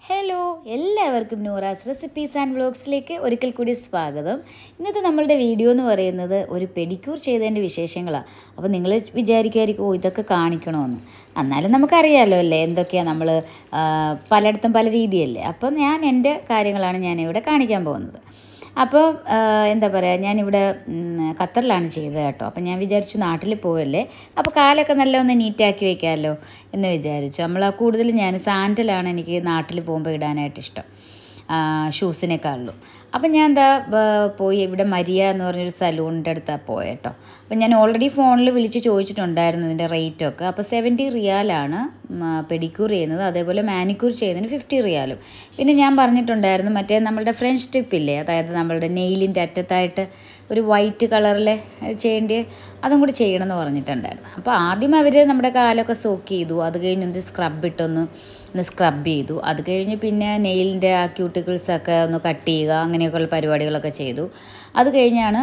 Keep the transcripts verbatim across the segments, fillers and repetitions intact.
Hello, എല്ലാവർക്കും Noora's recipes and വ്ളോഗ്സിലേക്ക് ഒരിക്കൽ കൂടി സ്വാഗതം. ഇന്നത്തെ നമ്മളുടെ വീഡിയോ എന്ന് പറയുന്നത് ഒരു പെഡിക്യൂർ ചെയ്തതിൻ്റെ വിശേഷങ്ങളാണ്. അപ്പോൾ നിങ്ങൾ വിചാരിക്കുമായിരിക്കും ഓ ഇതൊക്കെ കാണിക്കണമെന്ന്. എന്നാലും നമുക്കറിയാമല്ലോ അല്ലേ എന്തൊക്കെയാണ് നമ്മൾ പലയിടത്തും പല രീതിയല്ലേ. അപ്പോൾ ഞാൻ എൻ്റെ കാര്യങ്ങളാണ് ഞാനിവിടെ കാണിക്കാൻ പോകുന്നത്. അപ്പോൾ എന്താ പറയുക, ഞാനിവിടെ ഖത്തറിലാണ് ചെയ്തത് കേട്ടോ. അപ്പോൾ ഞാൻ വിചാരിച്ചു നാട്ടിൽ പോവല്ലേ, അപ്പോൾ കാലൊക്കെ നല്ല ഒന്ന് നീറ്റാക്കി വെക്കാമല്ലോ എന്ന് വിചാരിച്ചു. നമ്മൾ കൂടുതൽ ഞാൻ സാൻഡലാണ് എനിക്ക് നാട്ടിൽ പോകുമ്പോൾ ഇടാനായിട്ട് ഇഷ്ടം, ഷൂസിനേക്കാളും. അപ്പം ഞാൻ എന്താ പോയി ഇവിടെ മരിയ എന്ന് പറഞ്ഞൊരു സലൂണിൻ്റെ അടുത്താണ് പോയത് കേട്ടോ. അപ്പം ഞാൻ ഓൾറെഡി ഫോണിൽ വിളിച്ച് ചോദിച്ചിട്ടുണ്ടായിരുന്നു ഇതിൻ്റെ റേറ്റൊക്കെ. അപ്പോൾ സെവൻറ്റി റിയാലാണ് പെഡിക്യൂർ ചെയ്യുന്നത്, അതേപോലെ മാനിക്യൂർ ചെയ്യുന്നതിന് ഫിഫ്റ്റി റിയാലും. പിന്നെ ഞാൻ പറഞ്ഞിട്ടുണ്ടായിരുന്നു മറ്റേ നമ്മളുടെ ഫ്രഞ്ച് ടിപ്പില്ലേ, അതായത് നമ്മളുടെ നെയിലിൻ്റെ അറ്റത്തായിട്ട് ഒരു വൈറ്റ് കളറിലെ ചെയ്യേണ്ടി അതും കൂടി ചെയ്യണമെന്ന് പറഞ്ഞിട്ടുണ്ടായിരുന്നു. അപ്പോൾ ആദ്യം അവർ നമ്മുടെ കാലൊക്കെ സോക്ക് ചെയ്തു, അത് കഴിഞ്ഞ് ഒന്ന് സ്ക്രബ് ഇട്ടൊന്ന് ഒന്ന് സ്ക്രബ് ചെയ്തു. അത് കഴിഞ്ഞ് പിന്നെ നെയിലിൻ്റെ ആ ക്യൂട്ടിക്കിൾസൊക്കെ ഒന്ന് കട്ട് ചെയ്യുക, അങ്ങനെയൊക്കെയുള്ള പരിപാടികളൊക്കെ ചെയ്തു. അത് കഴിഞ്ഞാണ്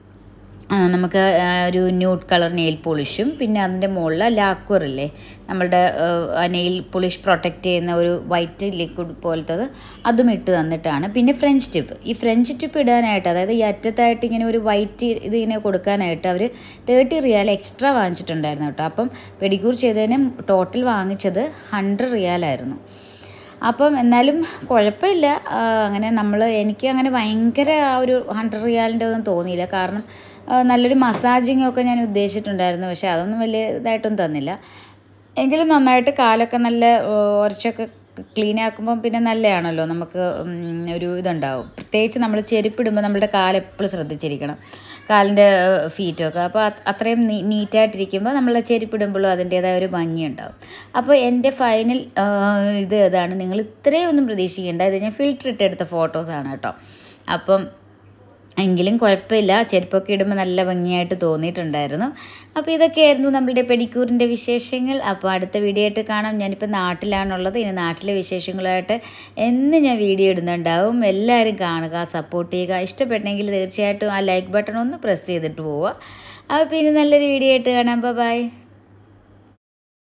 നമുക്ക് ഒരു ന്യൂഡ് കളർ നെയിൽ പോളിഷും പിന്നെ അതിൻ്റെ മുകളിൽ ലാക്വറില്ലേ നമ്മളുടെ നെയിൽ പോളിഷ് പ്രൊട്ടക്റ്റ് ചെയ്യുന്ന ഒരു വൈറ്റ് ലിക്വിഡ് പോലത്തത് അതും ഇട്ട് തന്നിട്ടാണ്. പിന്നെ ഫ്രഞ്ച് ടിപ്പ്, ഈ ഫ്രഞ്ച് ടിപ്പ് ഇടാനായിട്ട്, അതായത് ഈ അറ്റത്തായിട്ട് ഇങ്ങനെ ഒരു വൈറ്റ് ഇതിങ്ങനെ കൊടുക്കാനായിട്ട് അവർ തേർട്ടി റിയാൽ എക്സ്ട്രാ വാങ്ങിച്ചിട്ടുണ്ടായിരുന്നു കേട്ടോ. അപ്പം പെഡിക്യൂർ ചെയ്തതിന് ടോട്ടൽ വാങ്ങിച്ചത് ഹൺഡ്രഡ് റിയാലായിരുന്നു. അപ്പം എന്നാലും കുഴപ്പമില്ല. അങ്ങനെ നമ്മൾ എനിക്ക് അങ്ങനെ ഭയങ്കര ആ ഒരു ഹൺഡ്രഡ് റിയാലിൻ്റെ ഒന്നും തോന്നിയില്ല. കാരണം നല്ലൊരു മസാജിങ്ങൊക്കെ ഞാൻ ഉദ്ദേശിച്ചിട്ടുണ്ടായിരുന്നു, പക്ഷേ അതൊന്നും വലിയ ഇതായിട്ടൊന്നും തന്നില്ല. എങ്കിലും നന്നായിട്ട് കാലൊക്കെ നല്ല ഉറച്ചൊക്കെ ക്ലീൻ ആക്കുമ്പം പിന്നെ നല്ലതാണല്ലോ, നമുക്ക് ഒരു ഇതുണ്ടാവും. പ്രത്യേകിച്ച് നമ്മൾ ചെരുപ്പിടുമ്പോൾ നമ്മളുടെ കാലെപ്പോഴും ശ്രദ്ധിച്ചിരിക്കണം, കാലിൻ്റെ ഫീറ്റൊക്കെ. അപ്പോൾ അത്രയും നീറ്റായിട്ടിരിക്കുമ്പോൾ നമ്മൾ ചെരുപ്പിടുമ്പോഴും അതിൻ്റേതായ ഒരു ഭംഗിയുണ്ടാവും. അപ്പോൾ എൻ്റെ ഫൈനൽ ഇത് ഇതാണ്. നിങ്ങൾ ഇത്രയും ഒന്നും പ്രതീക്ഷിക്കേണ്ട, ഇത് ഞാൻ ഫിൽറ്റർ ഇട്ടെടുത്ത ഫോട്ടോസാണ് കേട്ടോ. അപ്പം എങ്കിലും കുഴപ്പമില്ല, ചെരുപ്പൊക്കെ ഇടുമ്പോൾ നല്ല ഭംഗിയായിട്ട് തോന്നിയിട്ടുണ്ടായിരുന്നു. അപ്പോൾ ഇതൊക്കെയായിരുന്നു നമ്മളുടെ പെഡിക്യൂറിൻ്റെ വിശേഷങ്ങൾ. അപ്പോൾ അടുത്ത വീഡിയോ ആയിട്ട് കാണാം. ഞാനിപ്പോൾ നാട്ടിലാണുള്ളത്, ഇനി നാട്ടിലെ വിശേഷങ്ങളായിട്ട് എന്ന് ഞാൻ വീഡിയോ ഇടുന്നുണ്ടാവും. എല്ലാവരും കാണുക, സപ്പോർട്ട് ചെയ്യുക. ഇഷ്ടപ്പെട്ടെങ്കിൽ തീർച്ചയായിട്ടും ആ ലൈക്ക് ബട്ടൺ ഒന്ന് പ്രസ് ചെയ്തിട്ട് പോവുക. അപ്പോൾ പിന്നെ നല്ലൊരു വീഡിയോ ആയിട്ട് കാണാം. ബൈ.